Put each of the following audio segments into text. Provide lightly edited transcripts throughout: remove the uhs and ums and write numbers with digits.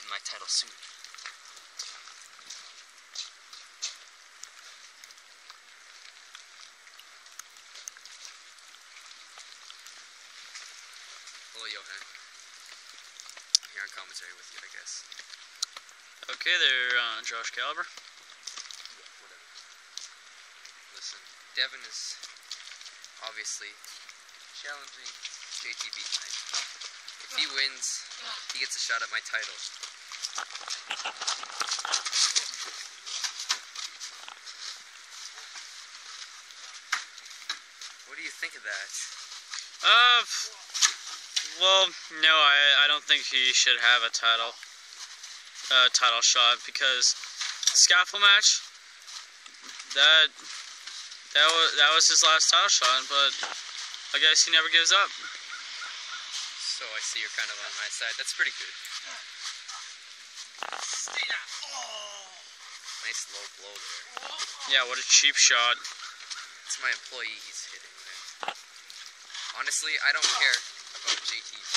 my title soon. Hello, Johan. Here on commentary with you, I guess. Okay there, Josh Calibre. Yeah, whatever. Listen, Devon is obviously challenging JTB tonight. If he wins, he gets a shot at my title. What do you think of that? Well, no, I don't think he should have a title shot, because the scaffold match, that was his last title shot, but I guess he never gives up. So I see you're kind of on my side. That's pretty good. Nice low blow there. Yeah, what a cheap shot. It's my employee he's hitting there. Honestly, I don't care about JTB.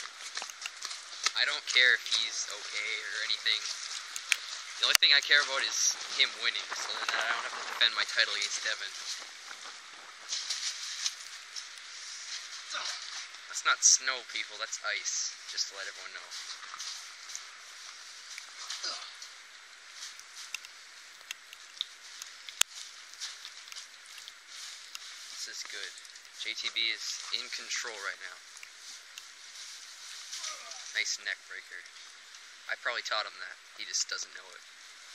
I don't care if he's okay or anything. The only thing I care about is him winning, so then I don't have to defend my title against Devon. That's not snow, people, that's ice, just to let everyone know. This is good. JTB is in control right now. Nice neck breaker. I probably taught him that. He just doesn't know it.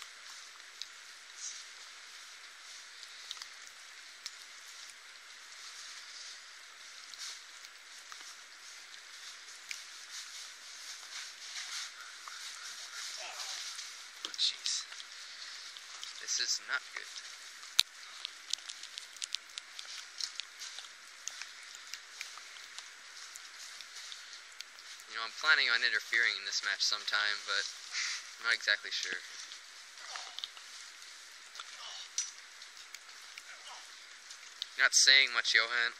Jeez. This is not good. You know, I'm planning on interfering in this match sometime, but I'm not exactly sure. You're not saying much, Johan.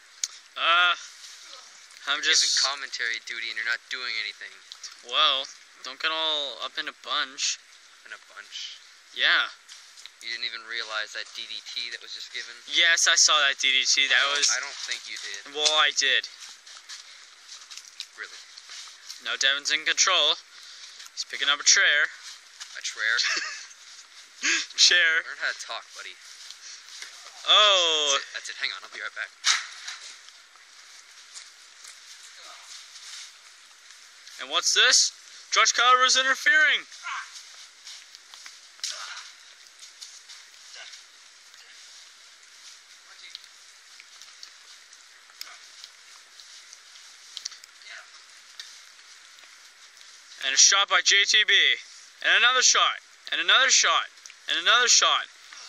I'm just giving commentary duty and you're not doing anything. Well, don't get all up in a bunch. In a bunch? Yeah. You didn't even realize that DDT that was just given? Yes, I saw that DDT. That was... I don't think you did. Well, I did. Really? Now Devon's in control. He's picking up a chair. A chair? Chair. Learn how to talk, buddy. Oh. That's it. Hang on, I'll be right back. And what's this? Josh Krauter is interfering. And a shot by JTB. And another shot. And another shot. And another shot.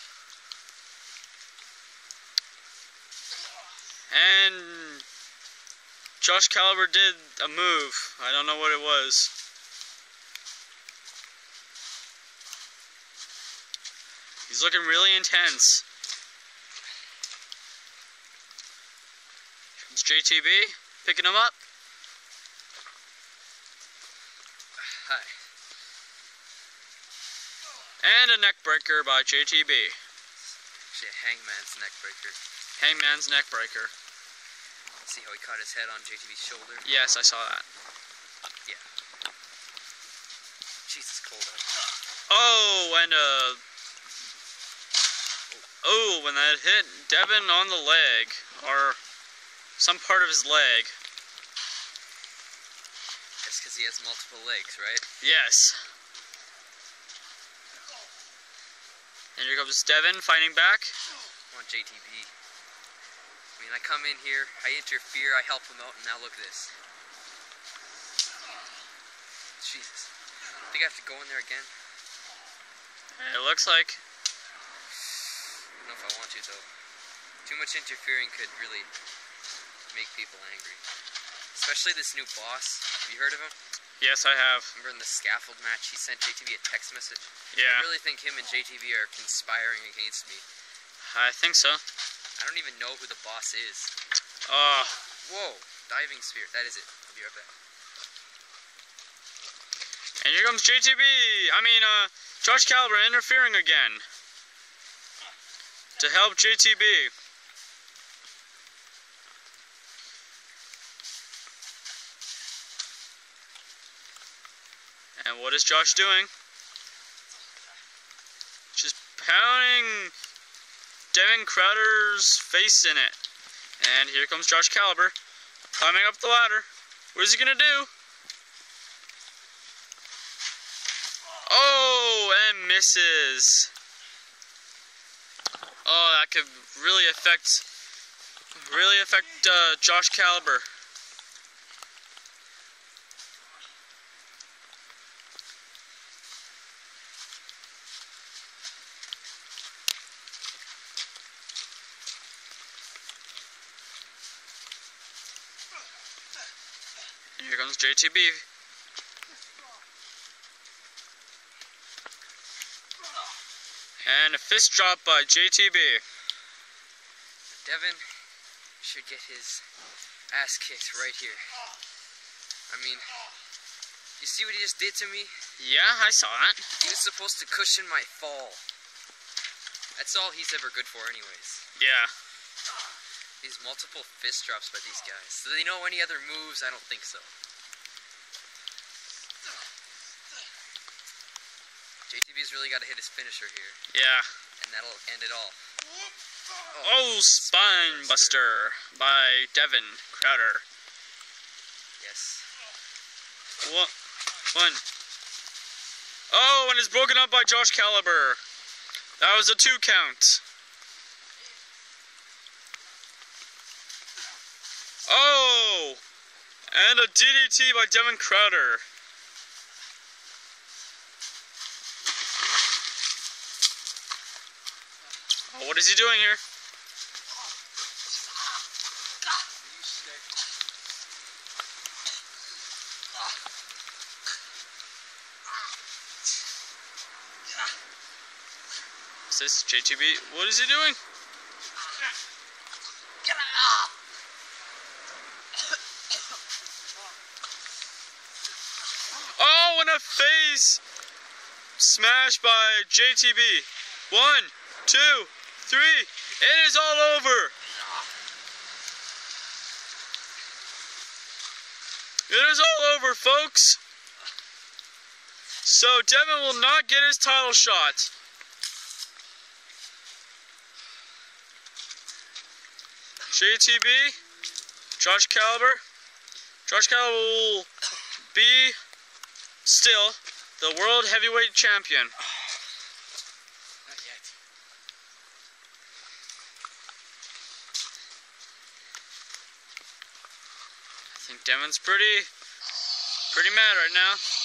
And Josh Calibre did a move. I don't know what it was. He's looking really intense. It's JTB picking him up. Hi. And a neck breaker by JTB. Shit, Hangman's neck breaker. Hangman's neck breaker. See how he caught his head on JTB's shoulder? Yes, I saw that. Yeah. Jesus, cold out. Oh, and oh, when that hit Devon on the leg, or some part of his leg. That's because he has multiple legs, right? Yes. And here comes Devon fighting back. Come on, JTB. I mean, I come in here, I interfere, I help him out, and now look at this. Jesus. I think I have to go in there again. It looks like. I don't know if I want to, though. Too much interfering could really make people angry. Especially this new boss. Have you heard of him? Yes, I have. Remember in the scaffold match, he sent JTB a text message? Yeah. I really think him and JTB are conspiring against me. I think so. I don't even know who the boss is. Whoa, diving spear. That is it. I'll be right back. And here comes JTB. Josh Calibre interfering again to help JTB. And what is Josh doing? Just pounding Devon Krauter's face in it. And here comes Josh Calibre climbing up the ladder. What is he gonna do? Oh, and misses. Oh, that could really affect Josh Calibre. And here comes JTB. And a fist drop by JTB. Devon should get his ass kicked right here. You see what he just did to me? Yeah, I saw that. He was supposed to cushion my fall. That's all he's ever good for anyways. Yeah. These multiple fist drops by these guys. Do they know any other moves? I don't think so. JTB's really got to hit his finisher here. Yeah. And that'll end it all. Oh, spine buster by Devon Krauter. Yes. One. Oh, and it's broken up by Josh Calibre. That was a 2 count. Oh, and a DDT by Devon Krauter. Oh, what is he doing here? Is this JTB? What is he doing? Oh, and a face smash by JTB. 1, 2, 3. It is all over. It is all over, folks. So Devon will not get his title shot. JTB, Josh Calibre. Josh Calibre will be still the world heavyweight champion. Not yet. I think Devon's pretty mad right now.